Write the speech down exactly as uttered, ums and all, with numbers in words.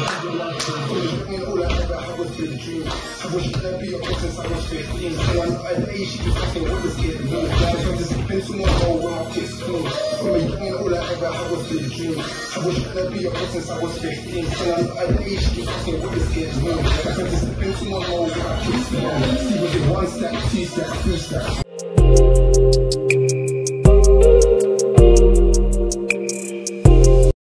all I ever had was big dreams. I wish I could be a boss since I was fifteen. So I know at the age she was fucking with this kid. I was just been to my home when my kids clean. From a young all I ever had was big dreams. I wish I could be a boss since I was fifteen. So I know at the age she was fucking with this kid. I was just been to my home when my kids clean. See was it one step, two step, three steps.